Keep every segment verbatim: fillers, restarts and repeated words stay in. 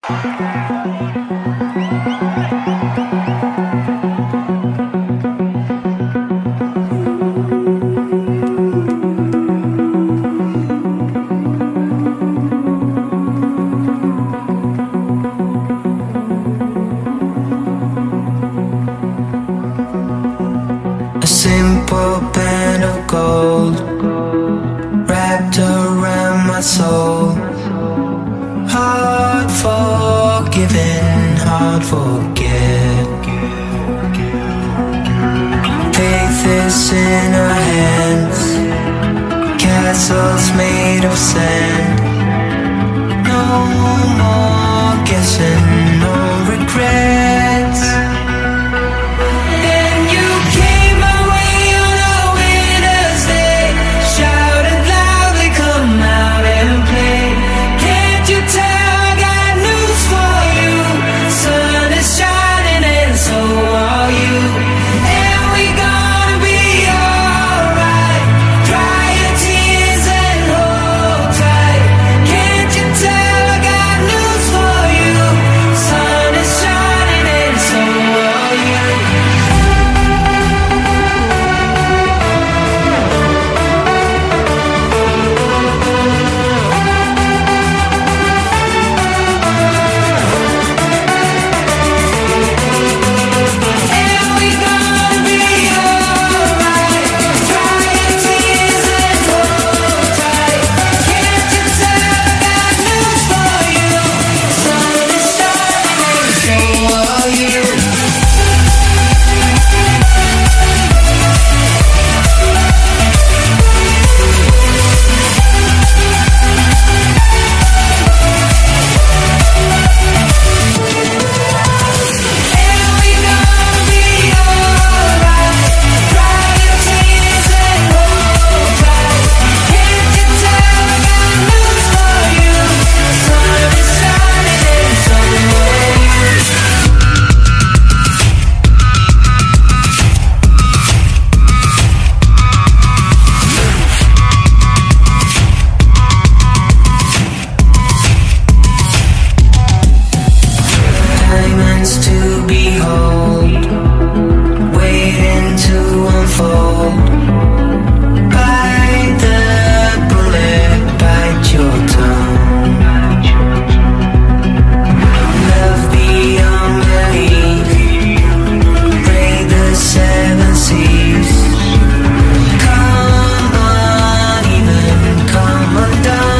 A simple band of gold wrapped around my soul. Hard forgiven, hard forget. Faith is in our hands, castles made of sand. No more guessing, no regrets. To behold, waiting to unfold. Bite the bullet, bite your tongue. Love beyond belief, break the seven seas. Come uneven, come undone.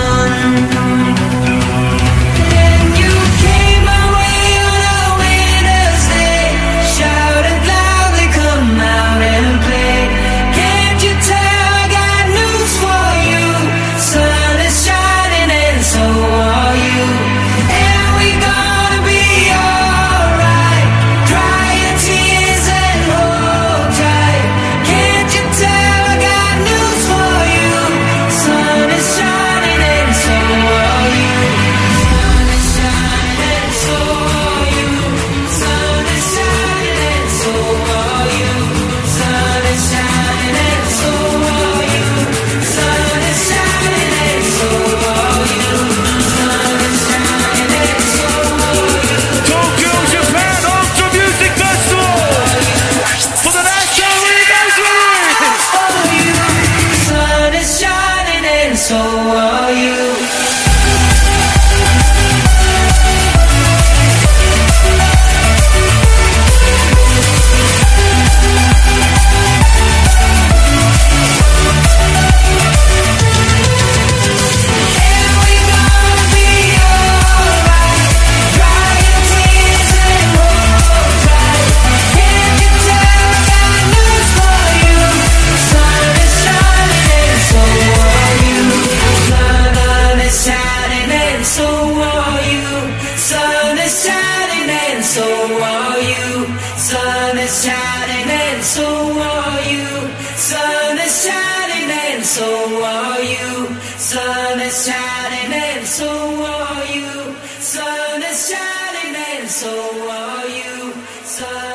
So are you. So are you. Sun is shining and so are you. Sun is shining and so are you. Sun is shining and so are you. Sun is shining and so are you. Sun